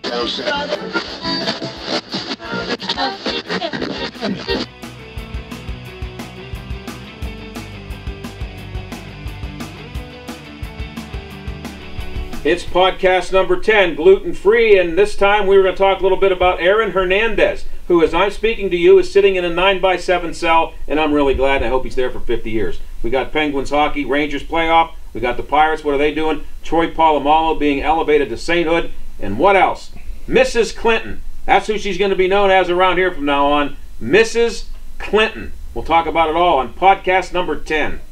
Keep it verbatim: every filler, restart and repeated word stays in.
It's podcast number ten, gluten-free, and this time we were going to talk a little bit about Aaron Hernandez, who, as I'm speaking to you, is sitting in a nine by seven cell, and I'm really glad. I hope he's there for fifty years. We got Penguins hockey, Rangers playoff, we got the Pirates, what are they doing? Troy Polamalu being elevated to sainthood, and what else? Missus Clinton. That's who she's going to be known as around here from now on, Missus Clinton. We'll talk about it all on podcast number ten.